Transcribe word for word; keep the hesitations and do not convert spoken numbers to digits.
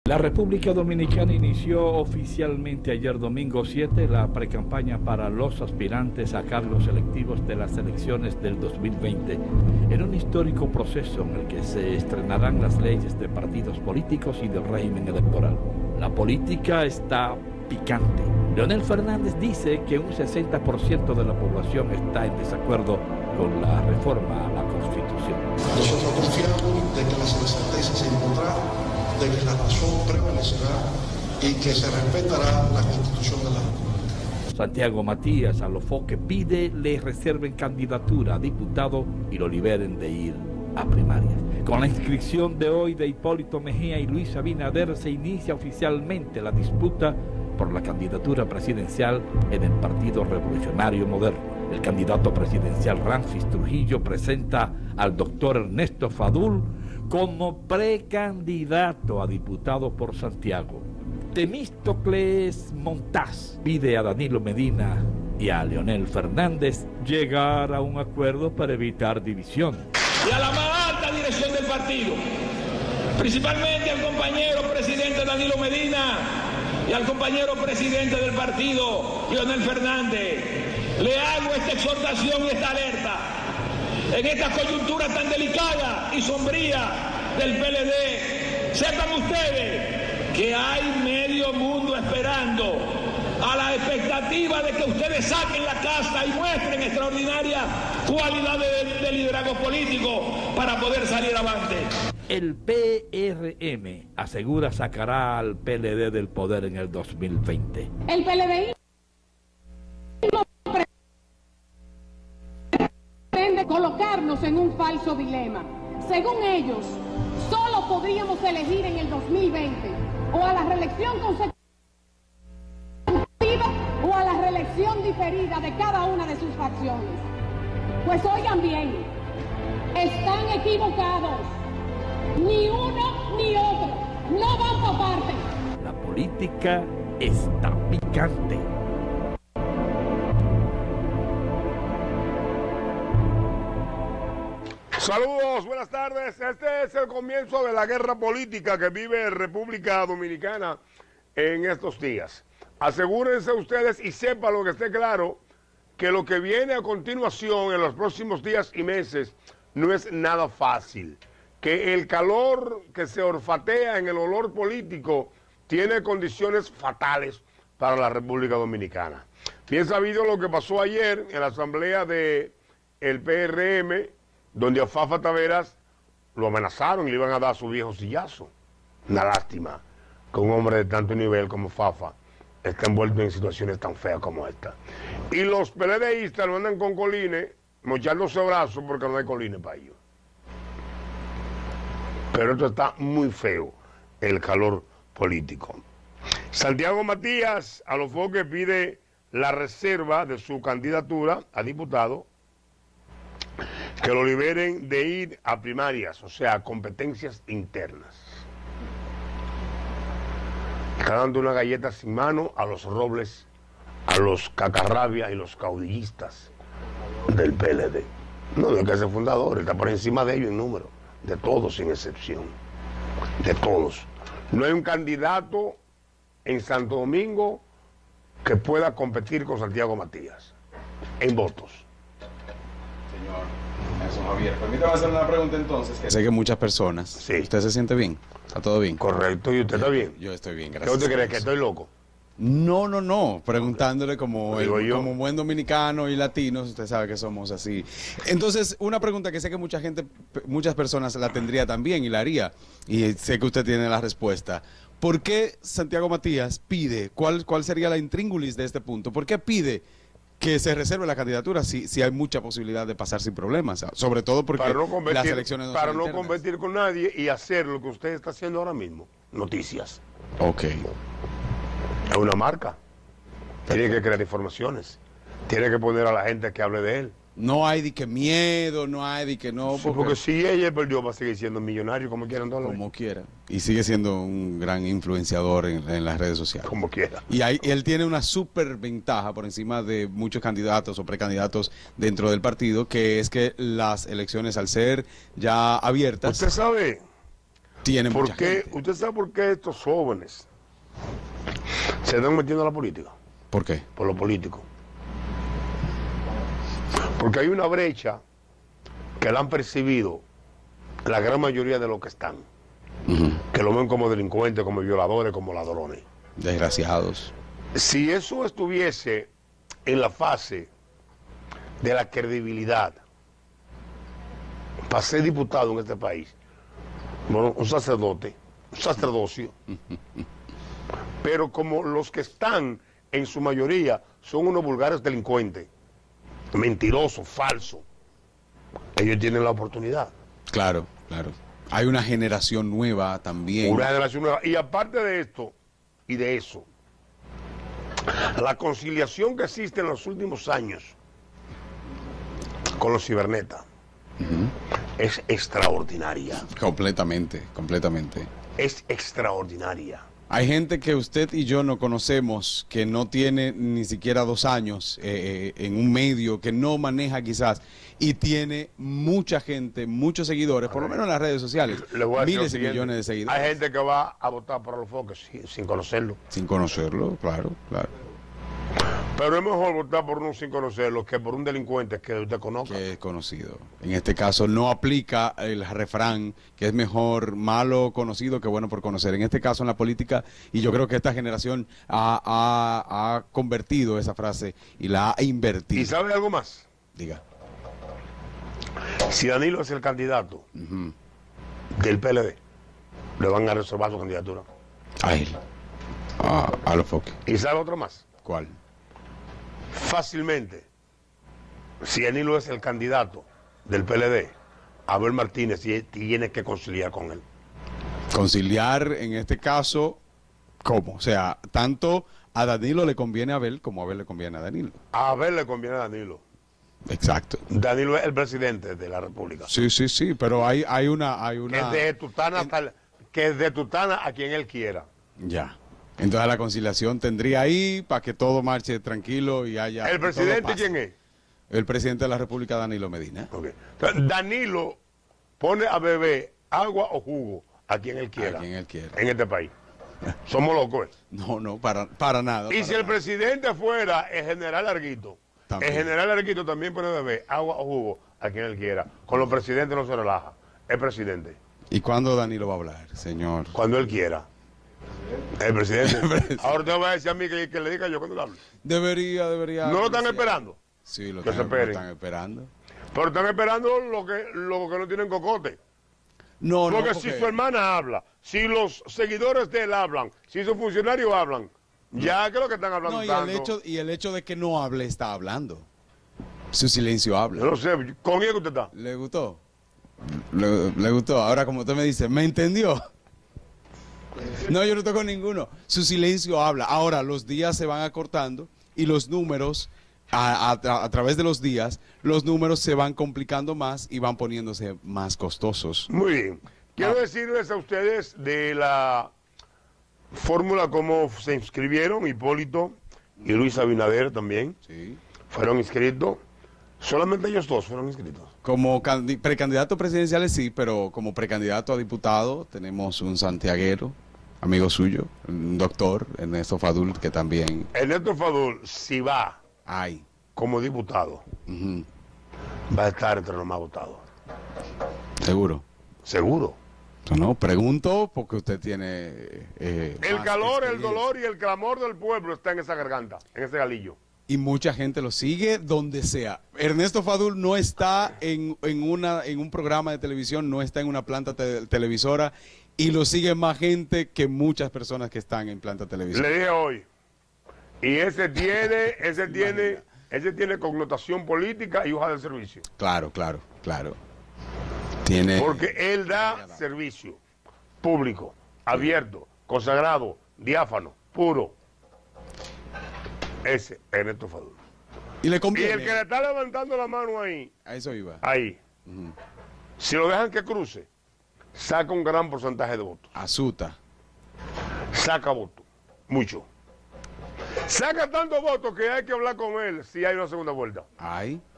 La República Dominicana inició oficialmente ayer domingo siete la precampaña para los aspirantes a cargos electivos de las elecciones del dos mil veinte, en un histórico proceso en el que se estrenarán las leyes de partidos políticos y del régimen electoral. La política está picante. Leonel Fernández dice que un sesenta por ciento de la población está en desacuerdo con la reforma a la Constitución. Nosotros confiamos de que la sensatez se impondrá, de que la razón prevalecerá y que se respetará la Constitución de la República. Santiago Matías Alofoque pide le reserven candidatura a diputado y lo liberen de ir a primarias. Con la inscripción de hoy de Hipólito Mejía y Luis Abinader se inicia oficialmente la disputa por la candidatura presidencial en el Partido Revolucionario Moderno. El candidato presidencial Ramfis Trujillo presenta al doctor Ernesto Fadul como precandidato a diputado por Santiago. Temístocles Montaz pide a Danilo Medina y a Leonel Fernández llegar a un acuerdo para evitar división. Y a la más alta dirección del partido, principalmente al compañero presidente Danilo Medina y al compañero presidente del partido, Leonel Fernández, le hago esta exhortación y esta alerta. En esta coyuntura tan delicada y sombría del P L D, sepan ustedes que hay medio mundo esperando a la expectativa de que ustedes saquen la casta y muestren extraordinarias cualidades de, de liderazgo político para poder salir avante. El P R M asegura sacará al P L D del poder en el dos mil veinte. El P L D pretende colocarnos en un falso dilema. Según ellos, solo podríamos elegir en el dos mil veinte o a la reelección consecutiva o a la reelección diferida de cada una de sus facciones. Pues oigan bien, están equivocados. Ni uno ni otro. No van por parte. La política está picante. Saludos, buenas tardes. Este es el comienzo de la guerra política que vive República Dominicana en estos días. Asegúrense ustedes y sepan lo que esté claro, que lo que viene a continuación en los próximos días y meses no es nada fácil. Que el calor que se olfatea en el olor político tiene condiciones fatales para la República Dominicana. Bien sabido lo que pasó ayer en la asamblea del P R M, donde a Fafa Taveras lo amenazaron y le iban a dar su viejo sillazo. Una lástima que un hombre de tanto nivel como Fafa esté envuelto en situaciones tan feas como esta. Y los PLDistas lo andan con colines, mochándose brazos porque no hay colines para ellos. Pero esto está muy feo, el calor político. Santiago Matías Alofoque pide la reserva de su candidatura a diputado, que lo liberen de ir a primarias, o sea, a competencias internas. Está dando una galleta sin mano a los Robles, a los Cacarrabia y los caudillistas del P L D. No, de que es el fundador, está por encima de ellos en número. De todos sin excepción, de todos. No hay un candidato en Santo Domingo que pueda competir con Santiago Matías en votos. Señor Nelson Javier, permítame hacer una pregunta entonces. Que sé que muchas personas, sí. ¿Usted se siente bien? ¿Está todo bien? Correcto, ¿y usted está bien? Yo estoy bien, ¿Qué gracias. usted cree, que estoy loco? No, no, no, preguntándole como, el, Digo yo. como buen dominicano y latinos, usted sabe que somos así. Entonces, una pregunta que sé que mucha gente, muchas personas la tendría también y la haría, y sé que usted tiene la respuesta. ¿Por qué Santiago Matías pide, cuál, cuál sería la intríngulis de este punto? ¿Por qué pide que se reserve la candidatura si, si hay mucha posibilidad de pasar sin problemas? Sobre todo porque para no competir, las elecciones no Para son no internas. competir con nadie y hacer lo que usted está haciendo ahora mismo, noticias. Ok. Es una marca. Tiene que crear informaciones. Tiene que poner a la gente que hable de él. No hay de que miedo, no hay de que no. Sí, Porque, porque si ella perdió, va a seguir siendo millonario como quieran dólares. como quiera. Y sigue siendo un gran influenciador en, en las redes sociales. Como quiera. Y, hay, y él tiene una súper ventaja por encima de muchos candidatos o precandidatos dentro del partido, que es que las elecciones, al ser ya abiertas... Usted sabe, Tiene ¿Por mucha qué? gente. ¿Usted sabe por qué estos jóvenes se están metiendo a la política? ¿Por qué? Por lo político. Porque hay una brecha que la han percibido la gran mayoría de los que están, Ujú. que lo ven como delincuentes, como violadores, como ladrones. Desgraciados. Si eso estuviese en la fase de la credibilidad para ser diputado en este país, bueno, un sacerdote, un sacerdocio, pero como los que están en su mayoría son unos vulgares delincuentes, mentirosos, falsos, ellos tienen la oportunidad. Claro, claro. Hay una generación nueva también. Una generación nueva. Y aparte de esto y de eso, la conciliación que existe en los últimos años con los cibernetas es extraordinaria. Completamente, completamente. Es extraordinaria. Hay gente que usted y yo no conocemos, que no tiene ni siquiera dos años eh, eh, en un medio, que no maneja quizás, y tiene mucha gente, muchos seguidores, por lo menos en las redes sociales, Les voy a decir lo miles y siguiente. millones de seguidores. Hay gente que va a votar por los foques sin, sin conocerlo. Sin conocerlo, claro, claro. Pero es mejor votar por uno sin conocerlo que por un delincuente que usted conozca. Que es conocido. En este caso no aplica el refrán que es mejor malo conocido que bueno por conocer. En este caso en la política, y yo creo que esta generación ha, ha- ha convertido esa frase y la ha invertido. ¿Y sabe algo más? Diga. Si Danilo es el candidato Ujú. del P L D, le van a reservar su candidatura. A él. A, a los foques. ¿Y sabe otro más? ¿Cuál? Fácilmente, si Danilo es el candidato del P L D, Abel Martínez y- tiene que conciliar con él. Conciliar en este caso, ¿cómo? O sea, tanto a Danilo le conviene a Abel como a Abel le conviene a Danilo. A Abel le conviene a Danilo. Exacto. Danilo es el presidente de la República. Sí, sí, sí, pero hay, hay una... Hay Que una... es de Tutana, hasta el- que es de Tutana a quien él quiera. Ya. Entonces la conciliación tendría ahí para que todo marche tranquilo y haya... ¿El que todo presidente pase. quién es? El presidente de la República, Danilo Medina. Ok. Entonces, Danilo pone a beber agua o jugo a quien él quiera. A quien él quiera. En este país. Somos locos. ¿eh? No, no, para, para nada. Y para si el nada. presidente fuera el general Arguito, También. el general Arguito también pone a beber agua o jugo a quien él quiera. Con los presidentes no se relaja. Es presidente. ¿Y cuándo Danilo va a hablar, señor? Cuando él quiera. El presidente. Ahora te va a decir a mí que, que le diga yo cuando le hable. Debería, debería... ¿No lo están anunciar. esperando? Sí, lo Que están, se esperen. lo están esperando. Pero están esperando lo que, lo que no tienen cocote. No, Porque, no, si su hermana habla, si los seguidores de él hablan, si sus funcionarios hablan, ya que lo que están hablando No, y tanto. el, hecho, y el hecho de que no hable, está hablando. Su silencio habla. Yo no sé, ¿con quién usted está? ¿Le gustó? Le, le gustó. Ahora, como usted me dice, ¿me entendió? No, yo no toco ninguno. Su silencio habla. Ahora, los días se van acortando y los números, a, a- a través de los días, los números se van complicando más y van poniéndose más costosos. Muy bien. Quiero Ah. decirles a ustedes de la fórmula cómo se inscribieron Hipólito y Luis Abinader también. Sí. Fueron inscritos. Solamente ellos dos fueron inscritos. Como candi- precandidatos presidenciales sí, pero como precandidato a diputado tenemos un santiaguero, amigo suyo, un doctor, Ernesto Fadul, que también Ernesto Fadul, si va hay. como diputado, Ujú. va a estar entre los más votados. Seguro. Seguro. No, no, pregunto porque usted tiene... eh, El más calor, el experiencia. dolor y el clamor del pueblo está en esa garganta, en ese galillo. Y mucha gente lo sigue donde sea. Ernesto Fadul no está en, en, una, en un programa de televisión, no está en una planta te- televisora y lo sigue más gente que muchas personas que están en planta televisora. Le dije hoy. Y ese tiene, ese tiene, ese tiene connotación política y hoja de servicio. Claro, claro, claro. Tiene... Porque él da servicio público, abierto, consagrado, diáfano, puro. Ese, Ernesto Fadul. Y le Y conviene. el que le está levantando la mano ahí, A eso iba. ahí, si lo dejan que cruce, saca un gran porcentaje de votos. Azuta. Saca votos, mucho. Saca tantos votos que hay que hablar con él si hay una segunda vuelta. Ay.